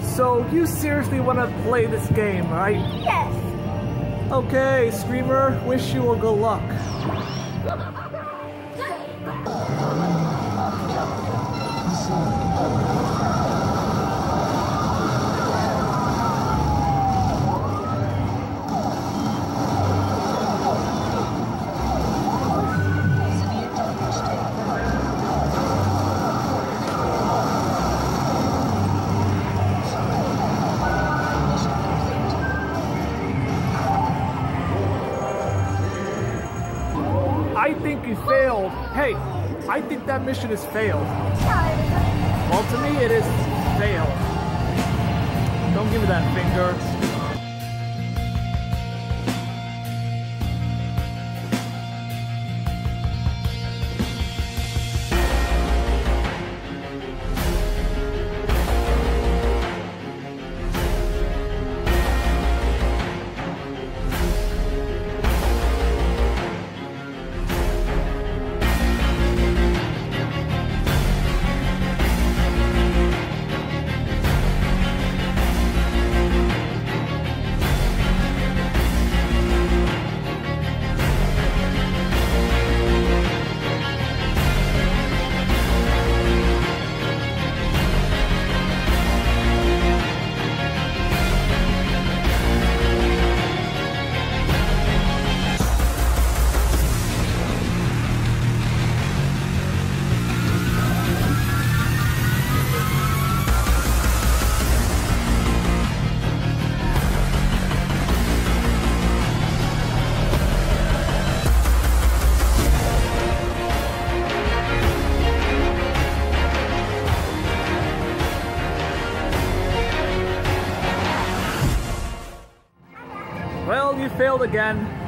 So you seriously want to play this game, right? Yes. Okay, Screamer, wish you a good luck. I think you failed. Hey, I think that mission is failed. Well, to me, it is failed. Don't give me that finger. Well, you failed again.